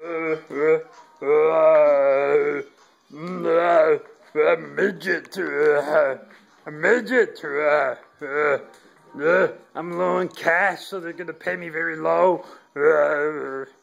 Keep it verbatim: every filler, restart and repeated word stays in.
A midget. A midget. I'm low on cash, so they're gonna pay me very low.